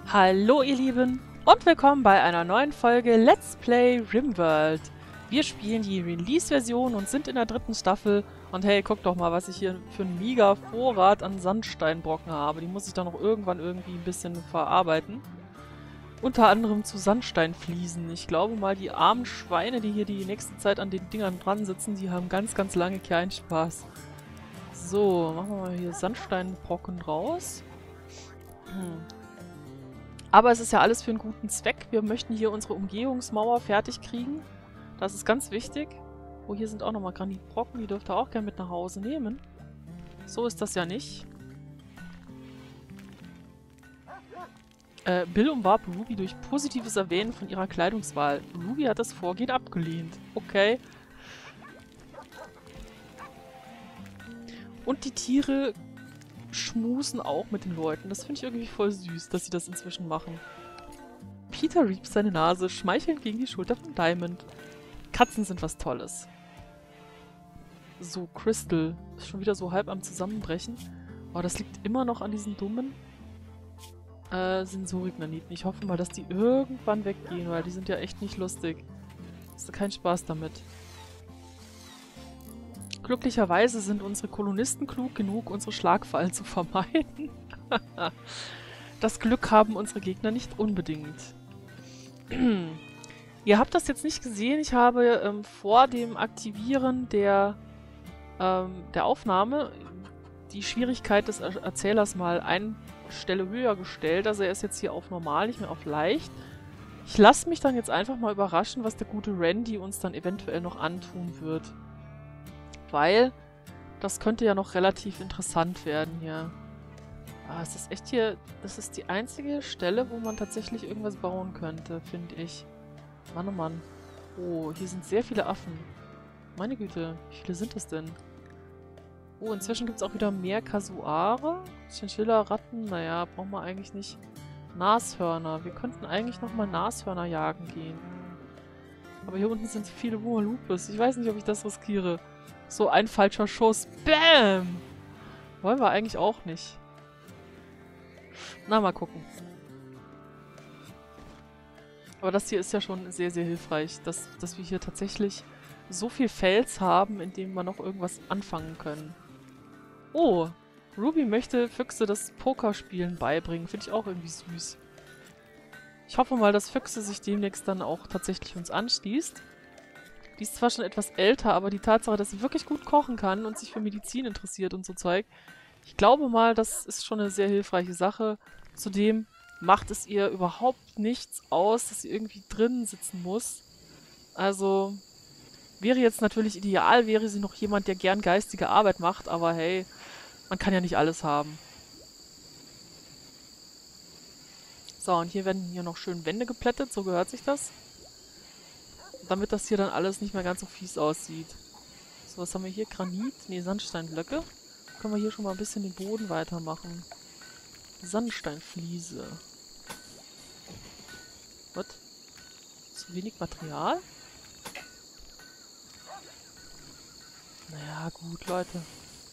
Hallo ihr Lieben und willkommen bei einer neuen Folge Let's Play RimWorld. Wir spielen die Release-Version und sind in der 3. Staffel. Und hey, guck doch mal, was ich hier für einen mega Vorrat an Sandsteinbrocken habe. Die muss ich dann noch irgendwann irgendwie ein bisschen verarbeiten. Unter anderem zu Sandsteinfliesen. Ich glaube mal, die armen Schweine, die hier die nächste Zeit an den Dingern dran sitzen, die haben ganz, ganz lange keinen Spaß. So, machen wir mal hier Sandsteinbrocken raus. Aber es ist ja alles für einen guten Zweck. Wir möchten hier unsere Umgehungsmauer fertig kriegen. Das ist ganz wichtig. Oh, hier sind auch nochmal Granitbrocken. Die dürft ihr auch gerne mit nach Hause nehmen. So ist das ja nicht. Bill umwarb Ruby durch positives Erwähnen von ihrer Kleidungswahl. Ruby hat das Vorgehen abgelehnt. Okay. Und die Tiere schmusen auch mit den Leuten. Das finde ich irgendwie voll süß, dass sie das inzwischen machen. Peter riebt seine Nase, schmeichelnd gegen die Schulter von Diamond. Katzen sind was Tolles. So, Crystal ist schon wieder so halb am Zusammenbrechen. Aber das liegt immer noch an diesen dummen Sensoriknaniten. Ich hoffe mal, dass die irgendwann weggehen, weil die sind ja echt nicht lustig. Hast du keinen Spaß damit. Glücklicherweise sind unsere Kolonisten klug genug, unsere Schlagfallen zu vermeiden. Das Glück haben unsere Gegner nicht unbedingt. Ihr habt das jetzt nicht gesehen. Ich habe vor dem Aktivieren der Aufnahme die Schwierigkeit des Erzählers mal eine Stelle höher gestellt. Also er ist jetzt hier auf normal, nicht mehr auf leicht. Ich lasse mich dann jetzt einfach mal überraschen, was der gute Randy uns dann eventuell noch antun wird. Weil das könnte ja noch relativ interessant werden hier. Ah, es ist echt hier... Das ist die einzige Stelle, wo man tatsächlich irgendwas bauen könnte, finde ich. Mann, oh Mann. Oh, hier sind sehr viele Affen. Meine Güte, wie viele sind das denn? Oh, inzwischen gibt es auch wieder mehr Kasuare. Chinchilla, Ratten, naja, brauchen wir eigentlich nicht. Nashörner. Wir könnten eigentlich nochmal Nashörner jagen gehen. Aber hier unten sind viele Wumalupes. Ich weiß nicht, ob ich das riskiere. So ein falscher Schuss. Bäm! Wollen wir eigentlich auch nicht. Na, mal gucken. Aber das hier ist ja schon sehr, sehr hilfreich, dass wir hier tatsächlich so viel Fels haben, in dem wir noch irgendwas anfangen können. Oh, Ruby möchte Füchse das Pokerspielen beibringen. Finde ich auch irgendwie süß. Ich hoffe mal, dass Füchse sich demnächst dann auch tatsächlich uns anschließt. Die ist zwar schon etwas älter, aber die Tatsache, dass sie wirklich gut kochen kann und sich für Medizin interessiert und so Zeug, ich glaube mal, das ist schon eine sehr hilfreiche Sache. Zudem macht es ihr überhaupt nichts aus, dass sie irgendwie drinnen sitzen muss. Also, wäre jetzt natürlich ideal, wäre sie noch jemand, der gern geistige Arbeit macht, aber hey, man kann ja nicht alles haben. So, und hier werden hier noch schön Wände geplättet, so gehört sich das. Damit das hier dann alles nicht mehr ganz so fies aussieht. So, was haben wir hier? Granit? Ne, Sandsteinblöcke. Können wir hier schon mal ein bisschen den Boden weitermachen. Sandsteinfliese. Was? Zu wenig Material? Naja, gut, Leute.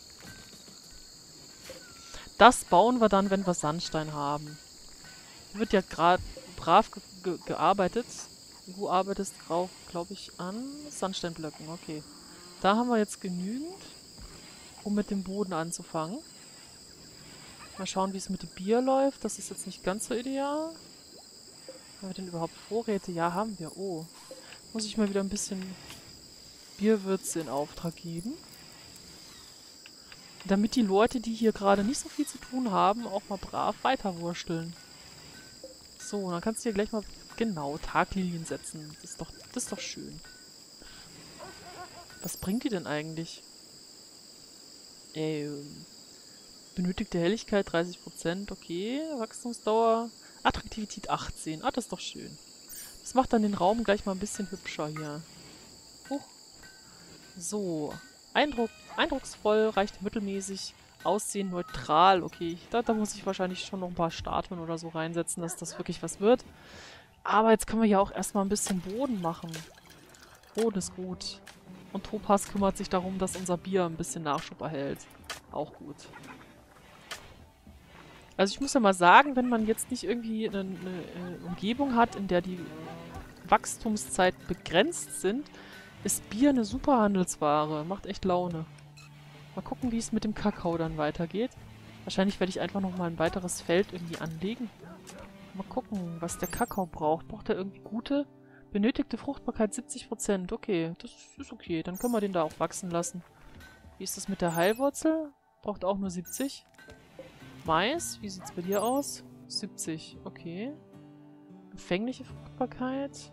Das bauen wir dann, wenn wir Sandstein haben. Hier wird ja gerade brav gearbeitet. Du arbeitest drauf, glaube ich, an Sandsteinblöcken. Okay. Da haben wir jetzt genügend, um mit dem Boden anzufangen. Mal schauen, wie es mit dem Bier läuft. Das ist jetzt nicht ganz so ideal. Haben wir denn überhaupt Vorräte? Ja, haben wir. Oh. Muss ich mal wieder ein bisschen Bierwürze in Auftrag geben. Damit die Leute, die hier gerade nicht so viel zu tun haben, auch mal brav weiterwursteln. So, dann kannst du hier gleich mal, genau, Taglilien setzen. Das ist doch schön. Was bringt die denn eigentlich? Benötigte Helligkeit 30%, okay. Wachstumsdauer, Attraktivität 18. Ah, das ist doch schön. Das macht dann den Raum gleich mal ein bisschen hübscher hier. Huch. So. Eindrucksvoll, reicht mittelmäßig. Aussehen neutral, okay. Da muss ich wahrscheinlich schon noch ein paar Statuen oder so reinsetzen, dass das wirklich was wird. Aber jetzt können wir ja auch erstmal ein bisschen Boden machen. Boden ist gut. Und Topaz kümmert sich darum, dass unser Bier ein bisschen Nachschub erhält. Auch gut. Also ich muss ja mal sagen, wenn man jetzt nicht irgendwie eine Umgebung hat, in der die Wachstumszeiten begrenzt sind, ist Bier eine super Handelsware. Macht echt Laune. Mal gucken, wie es mit dem Kakao dann weitergeht. Wahrscheinlich werde ich einfach nochmal ein weiteres Feld irgendwie anlegen. Mal gucken, was der Kakao braucht. Braucht er irgendwie gute? Benötigte Fruchtbarkeit 70%. Okay, das ist okay. Dann können wir den da auch wachsen lassen. Wie ist das mit der Heilwurzel? Braucht auch nur 70. Mais, wie sieht's bei dir aus? 70, okay. Empfängliche Fruchtbarkeit.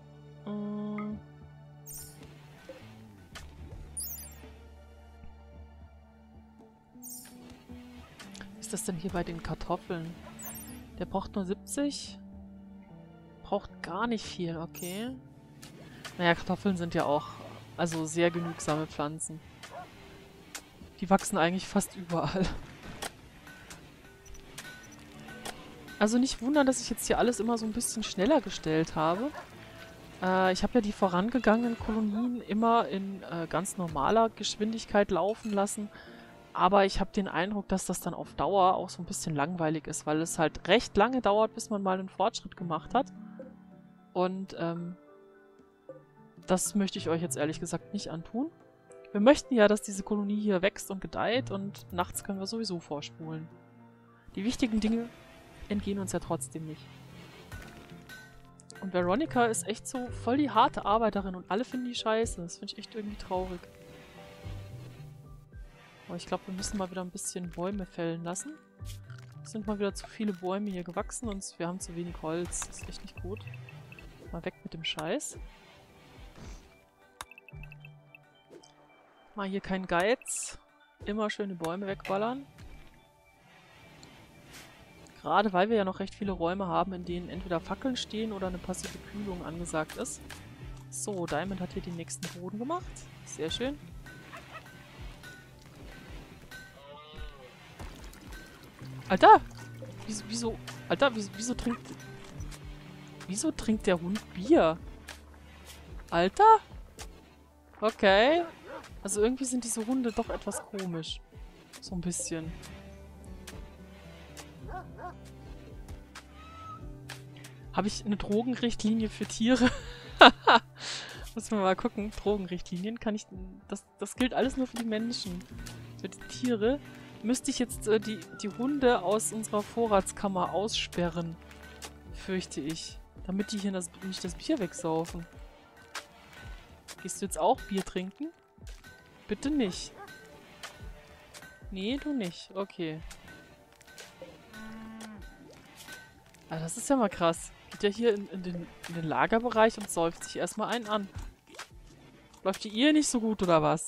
Wie ist das denn hier bei den Kartoffeln? Der braucht nur 70. Braucht gar nicht viel, okay. Naja, Kartoffeln sind ja auch also sehr genügsame Pflanzen. Die wachsen eigentlich fast überall. Also nicht wundern, dass ich jetzt hier alles immer so ein bisschen schneller gestellt habe. Ich habe ja die vorangegangenen Kolonien immer in ganz normaler Geschwindigkeit laufen lassen. Aber ich habe den Eindruck, dass das dann auf Dauer auch so ein bisschen langweilig ist, weil es halt recht lange dauert, bis man mal einen Fortschritt gemacht hat. Und das möchte ich euch jetzt ehrlich gesagt nicht antun. Wir möchten ja, dass diese Kolonie hier wächst und gedeiht und nachts können wir sowieso vorspulen. Die wichtigen Dinge entgehen uns ja trotzdem nicht. Und Veronica ist echt so voll die harte Arbeiterin und alle finden die scheiße. Das finde ich echt irgendwie traurig. Aber ich glaube, wir müssen mal wieder ein bisschen Bäume fällen lassen. Es sind mal wieder zu viele Bäume hier gewachsen und wir haben zu wenig Holz. Das ist echt nicht gut. Mal weg mit dem Scheiß. Mal hier kein Geiz. Immer schön die Bäume wegballern. Gerade weil wir ja noch recht viele Räume haben, in denen entweder Fackeln stehen oder eine passive Kühlung angesagt ist. So, Diamond hat hier den nächsten Boden gemacht. Sehr schön. Alter! Wieso? Alter, wieso trinkt... Wieso trinkt der Hund Bier? Alter? Okay. Also irgendwie sind diese Hunde doch etwas komisch. So ein bisschen. Habe ich eine Drogenrichtlinie für Tiere? Muss man mal gucken. Drogenrichtlinien kann ich... Das gilt alles nur für die Menschen. Für die Tiere müsste ich jetzt die Hunde aus unserer Vorratskammer aussperren. Fürchte ich. Damit die hier nicht das Bier wegsaufen. Gehst du jetzt auch Bier trinken? Bitte nicht. Nee, du nicht. Okay. Ah, das ist ja mal krass. Geht ja hier in den Lagerbereich und säuft sich erstmal einen an. Läuft die Ehe nicht so gut, oder was?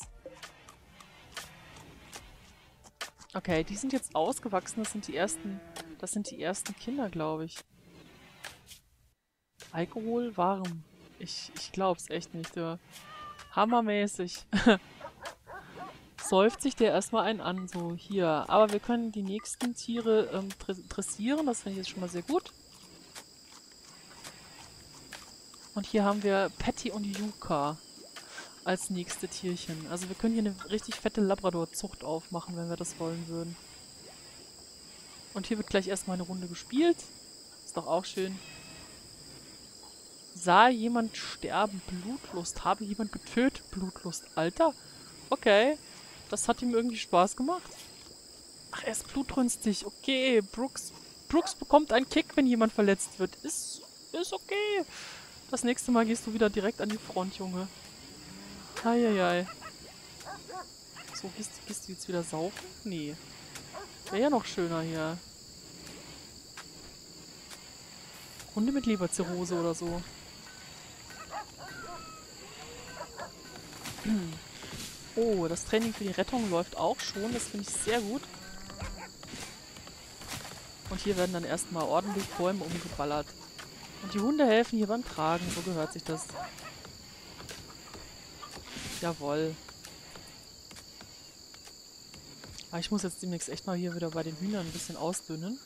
Okay, die sind jetzt ausgewachsen. Das sind die ersten Kinder, glaube ich. Alkohol warm. Ich glaub's echt nicht, ja. Hammermäßig. Säuft sich der erstmal einen an, so hier. Aber wir können die nächsten Tiere dressieren, das finde ich jetzt schon mal sehr gut. Und hier haben wir Patty und Yuka als nächste Tierchen. Also wir können hier eine richtig fette Labrador-Zucht aufmachen, wenn wir das wollen würden. Und hier wird gleich erstmal eine Runde gespielt. Ist doch auch schön. Sah jemand sterben? Blutlust. Habe jemand getötet? Blutlust. Alter. Okay. Das hat ihm irgendwie Spaß gemacht. Ach, er ist blutrünstig. Okay, Brooks bekommt einen Kick, wenn jemand verletzt wird. Ist okay. Das nächste Mal gehst du wieder direkt an die Front, Junge. Eieiei. So, gehst du jetzt wieder saufen? Nee. Wäre ja noch schöner hier. Hunde mit Leberzirrhose oder so. Oh, das Training für die Rettung läuft auch schon. Das finde ich sehr gut. Und hier werden dann erstmal ordentlich Bäume umgeballert. Und die Hunde helfen hier beim Tragen. So gehört sich das. Jawohl. Aber ich muss jetzt demnächst echt mal hier wieder bei den Hühnern ein bisschen ausdünnen.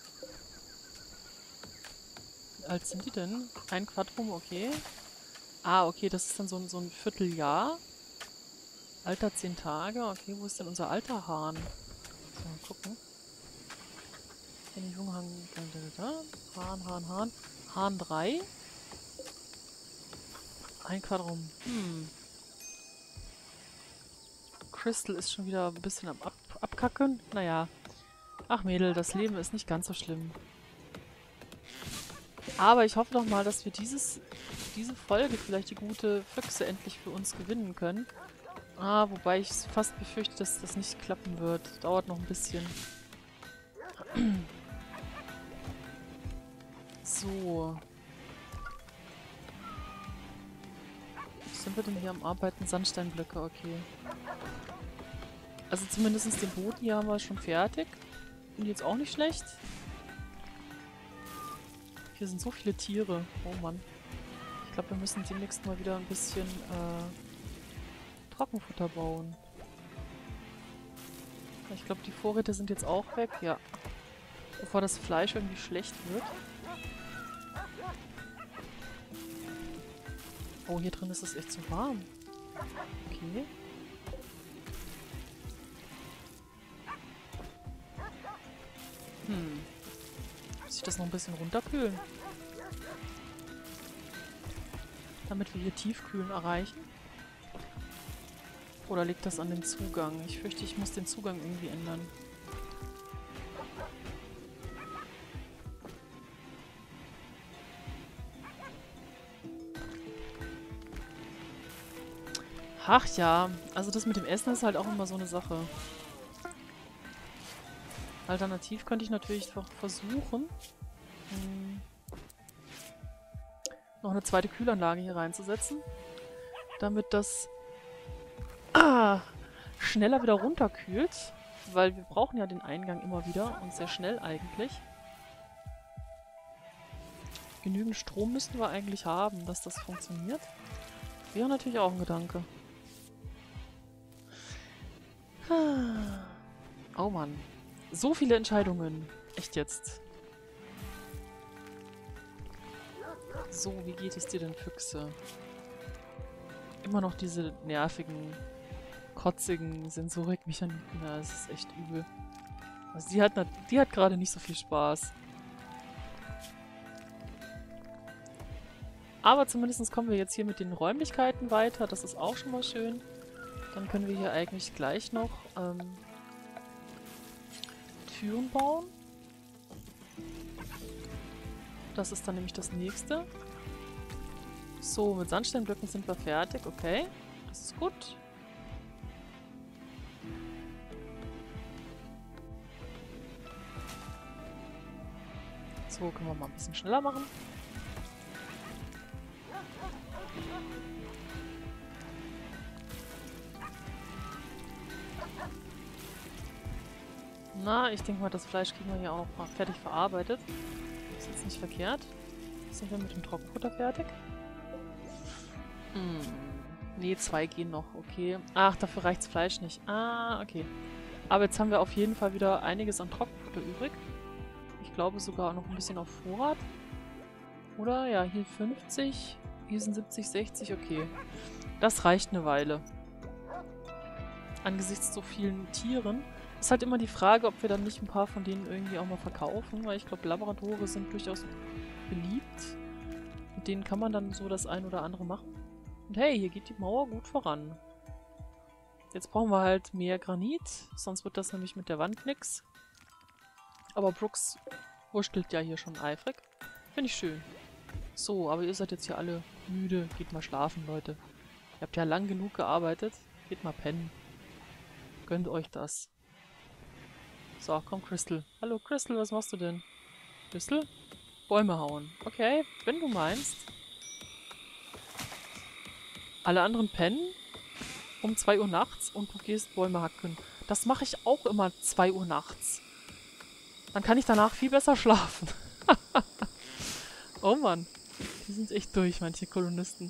Wie alt sind die denn? Ein Quadrum, okay. Ah, okay, das ist dann so ein Vierteljahr. Alter 10 Tage. Okay, wo ist denn unser alter Hahn? So, mal gucken. Den Junghang. Hahn, Hahn, Hahn. Hahn 3. Ein Quadrum. Crystal ist schon wieder ein bisschen am Abkacken. Naja. Ach Mädel, das Leben ist nicht ganz so schlimm. Aber ich hoffe doch mal, dass wir diese Folge vielleicht die gute Füchse endlich für uns gewinnen können. Wobei ich fast befürchte, dass das nicht klappen wird. Dauert noch ein bisschen. So. Was sind wir denn hier am Arbeiten? Sandsteinblöcke, okay. Also zumindest den Boden hier haben wir schon fertig. Und jetzt auch nicht schlecht. Hier sind so viele Tiere. Oh Mann. Ich glaube, wir müssen demnächst mal wieder ein bisschen Trockenfutter bauen. Ich glaube, die Vorräte sind jetzt auch weg. Ja. Bevor das Fleisch irgendwie schlecht wird. Oh, hier drin ist es echt so warm. Okay. Muss ich das noch ein bisschen runterkühlen? Damit wir hier Tiefkühlen erreichen? Oder liegt das an dem Zugang? Ich fürchte, ich muss den Zugang irgendwie ändern. Ach ja, also das mit dem Essen ist halt auch immer so eine Sache. Alternativ könnte ich natürlich versuchen, noch eine zweite Kühlanlage hier reinzusetzen, damit das schneller wieder runterkühlt, weil wir brauchen ja den Eingang immer wieder und sehr schnell eigentlich. Genügend Strom müssten wir eigentlich haben, dass das funktioniert. Wäre natürlich auch ein Gedanke. Oh Mann. So viele Entscheidungen. Echt jetzt. So, wie geht es dir denn, Füchse? Immer noch diese nervigen, kotzigen Sensorikmechaniken. Ja, das ist echt übel. Also die hat gerade nicht so viel Spaß. Aber zumindest kommen wir jetzt hier mit den Räumlichkeiten weiter. Das ist auch schon mal schön. Dann können wir hier eigentlich gleich noch Türen bauen. Das ist dann nämlich das nächste. So, mit Sandsteinblöcken sind wir fertig. Okay, das ist gut. So, können wir mal ein bisschen schneller machen. Na, ich denke mal, das Fleisch kriegen wir hier auch noch mal fertig verarbeitet. Ist jetzt nicht verkehrt. Sind wir mit dem Trockenfutter fertig? Nee, 2 gehen noch. Okay. Ach, dafür reicht's Fleisch nicht. Okay. Aber jetzt haben wir auf jeden Fall wieder einiges an Trockenfutter übrig. Ich glaube sogar noch ein bisschen auf Vorrat. Oder? Ja, hier 50. Hier sind 70, 60. Okay. Das reicht eine Weile. Angesichts so vielen Tieren. Ist halt immer die Frage, ob wir dann nicht ein paar von denen irgendwie auch mal verkaufen, weil ich glaube, Labradore sind durchaus beliebt. Mit denen kann man dann so das ein oder andere machen. Und hey, hier geht die Mauer gut voran. Jetzt brauchen wir halt mehr Granit, sonst wird das nämlich mit der Wand nix. Aber Brooks wurschtelt ja hier schon eifrig. Finde ich schön. So, aber ihr seid jetzt hier alle müde. Geht mal schlafen, Leute. Ihr habt ja lang genug gearbeitet. Geht mal pennen. Gönnt euch das. So, komm, Crystal. Hallo, Crystal, was machst du denn? Crystal? Bäume hauen. Okay, wenn du meinst. Alle anderen pennen um 2 Uhr nachts und du gehst Bäume hacken. Das mache ich auch immer 2 Uhr nachts. Dann kann ich danach viel besser schlafen. Oh Mann. Die sind echt durch, manche Kolonisten.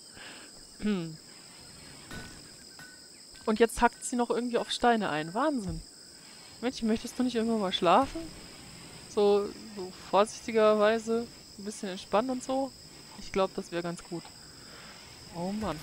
Und jetzt hackt sie noch irgendwie auf Steine ein. Wahnsinn. Mädchen, möchtest du nicht irgendwann mal schlafen? So vorsichtigerweise, ein bisschen entspannen und so. Ich glaube, das wäre ganz gut. Oh Mann.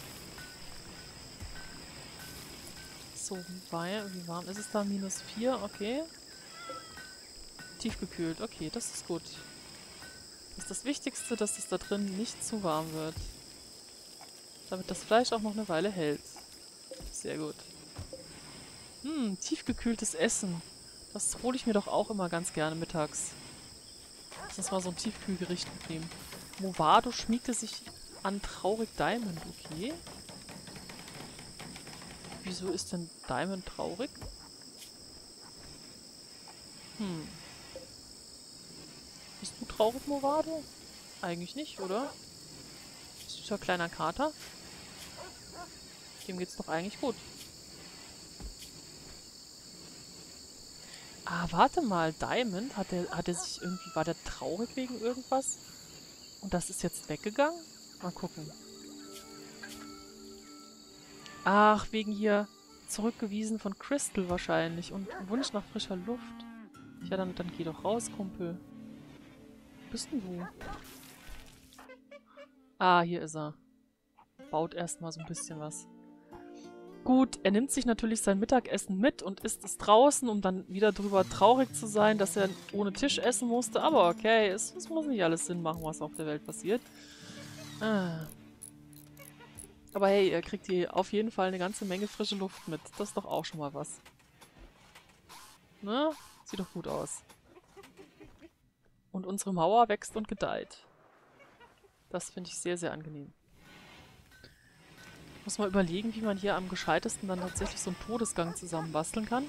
So, wie warm ist es da? -4, okay. tiefgekühlt. Okay, das ist gut. Das ist das Wichtigste, dass es da drin nicht zu warm wird. Damit das Fleisch auch noch eine Weile hält. Sehr gut. Tiefgekühltes Essen. Das hole ich mir doch auch immer ganz gerne mittags. Lass uns mal so ein Tiefkühlgericht mitnehmen. Movado schmiegte sich an Traurig Diamond. Okay. Wieso ist denn Diamond traurig? Bist du traurig, Movado? Eigentlich nicht, oder? Süßer kleiner Kater. Dem geht's doch eigentlich gut. Ah, warte mal. Diamond, hat er sich irgendwie... War der traurig wegen irgendwas? Und das ist jetzt weggegangen? Mal gucken. Ach, wegen hier zurückgewiesen von Crystal wahrscheinlich. Und Wunsch nach frischer Luft. Ja, dann geh doch raus, Kumpel. Wo bist denn du? Ah, hier ist er. Baut erstmal so ein bisschen was. Gut, er nimmt sich natürlich sein Mittagessen mit und isst es draußen, um dann wieder drüber traurig zu sein, dass er ohne Tisch essen musste. Aber okay, es muss nicht alles Sinn machen, was auf der Welt passiert. Ah. Aber hey, er kriegt hier auf jeden Fall eine ganze Menge frische Luft mit. Das ist doch auch schon mal was. Ne? Sieht doch gut aus. Und unsere Mauer wächst und gedeiht. Das finde ich sehr, sehr angenehm. Muss mal überlegen, wie man hier am gescheitesten dann tatsächlich so einen Todesgang zusammenbasteln kann.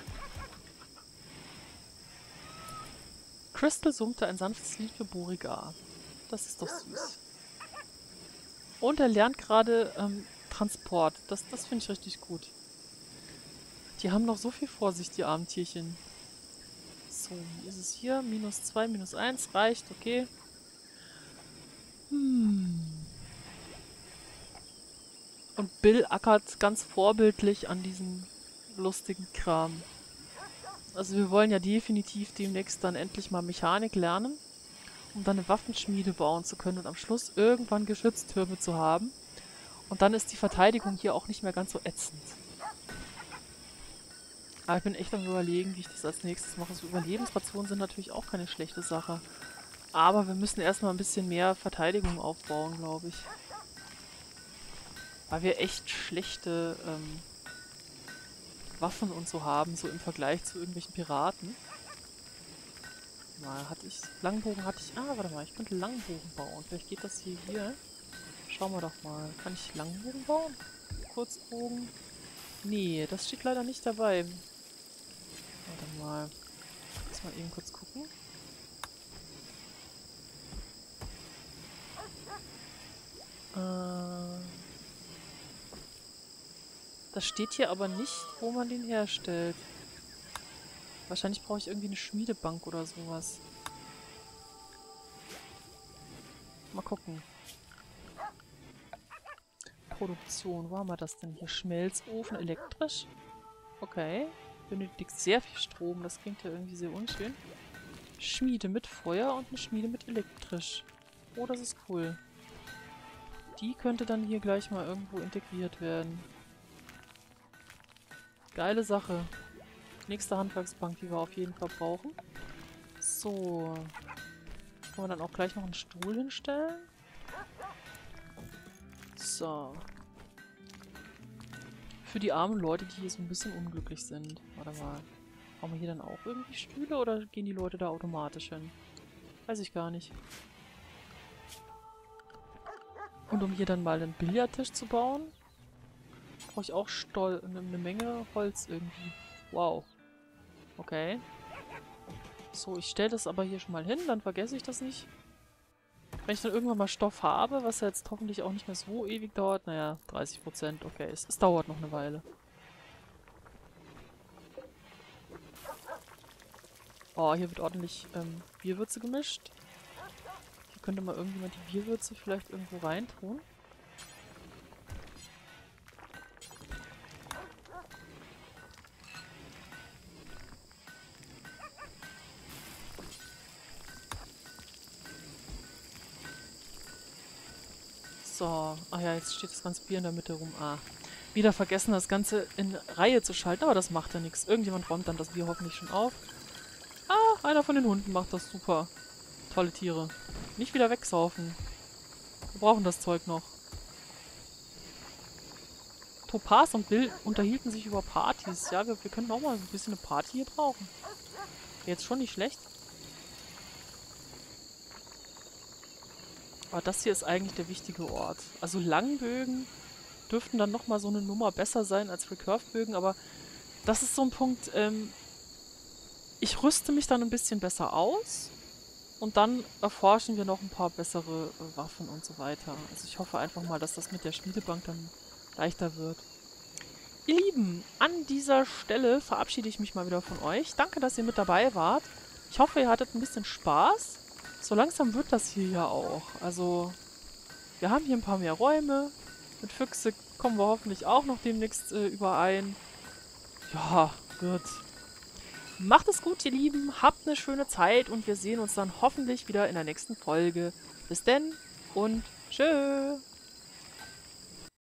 Crystal summte ein sanftes Lied für Borigar. Das ist doch süß. Und er lernt gerade Transport. Das finde ich richtig gut. Die haben noch so viel vor sich, die armen Tierchen. So, wie ist es hier? -2, -1 reicht, okay. Und Bill ackert ganz vorbildlich an diesem lustigen Kram. Also wir wollen ja definitiv demnächst dann endlich mal Mechanik lernen, um dann eine Waffenschmiede bauen zu können und am Schluss irgendwann Geschütztürme zu haben. Und dann ist die Verteidigung hier auch nicht mehr ganz so ätzend. Aber ich bin echt am Überlegen, wie ich das als nächstes mache. So Überlebensrationen sind natürlich auch keine schlechte Sache. Aber wir müssen erstmal ein bisschen mehr Verteidigung aufbauen, glaube ich. Weil wir echt schlechte Waffen und so haben, so im Vergleich zu irgendwelchen Piraten. Mal hatte ich... Langbogen hatte ich... Ah, warte mal, ich könnte Langbogen bauen. Vielleicht geht das hier. Schauen wir doch mal. Kann ich Langbogen bauen? Kurzbogen? Nee, das steht leider nicht dabei. Warte mal. Lass mal eben kurz gucken. Das steht hier aber nicht, wo man den herstellt. Wahrscheinlich brauche ich irgendwie eine Schmiedebank oder sowas. Mal gucken. Produktion, wo haben wir das denn hier? Schmelzofen elektrisch? Okay. Benötigt sehr viel Strom, das klingt ja irgendwie sehr unschön. Schmiede mit Feuer und eine Schmiede mit elektrisch. Oh, das ist cool. Die könnte dann hier gleich mal irgendwo integriert werden. Geile Sache. Nächste Handwerksbank, die wir auf jeden Fall brauchen. So. Können wir dann auch gleich noch einen Stuhl hinstellen? So. Für die armen Leute, die hier so ein bisschen unglücklich sind. Warte mal. Brauchen wir hier dann auch irgendwie Stühle oder gehen die Leute da automatisch hin? Weiß ich gar nicht. Und um hier dann mal einen Billardtisch zu bauen, brauche ich auch eine Menge Holz irgendwie. Wow. Okay. So, ich stelle das aber hier schon mal hin, dann vergesse ich das nicht. Wenn ich dann irgendwann mal Stoff habe, was ja jetzt hoffentlich auch nicht mehr so ewig dauert, naja, 30%, okay, es dauert noch eine Weile. Oh, hier wird ordentlich Bierwürze gemischt. Hier könnte mal irgendjemand die Bierwürze vielleicht irgendwo reintun. So, ach ja, jetzt steht das ganze Bier in der Mitte rum. Ah, wieder vergessen, das Ganze in Reihe zu schalten, aber das macht ja nichts. Irgendjemand räumt dann das Bier hoffentlich schon auf. Ah, Einer von den Hunden macht das super. Tolle Tiere. Nicht wieder wegsaufen. Wir brauchen das Zeug noch. Topaz und Bill unterhielten sich über Partys. Ja, wir können auch mal ein bisschen eine Party hier brauchen. Jetzt schon nicht schlecht. Aber das hier ist eigentlich der wichtige Ort. Also Langbögen dürften dann nochmal so eine Nummer besser sein als Recurve-Bögen, aber das ist so ein Punkt, ich rüste mich dann ein bisschen besser aus und dann erforschen wir noch ein paar bessere Waffen und so weiter. Also ich hoffe einfach mal, dass das mit der Schmiedebank dann leichter wird. Ihr Lieben, an dieser Stelle verabschiede ich mich mal wieder von euch. Danke, dass ihr mit dabei wart. Ich hoffe, ihr hattet ein bisschen Spaß. So langsam wird das hier ja auch. Also, wir haben hier ein paar mehr Räume. Mit Füchse kommen wir hoffentlich auch noch demnächst überein. Ja, wird. Macht es gut, ihr Lieben. Habt eine schöne Zeit und wir sehen uns dann hoffentlich wieder in der nächsten Folge. Bis denn und tschö.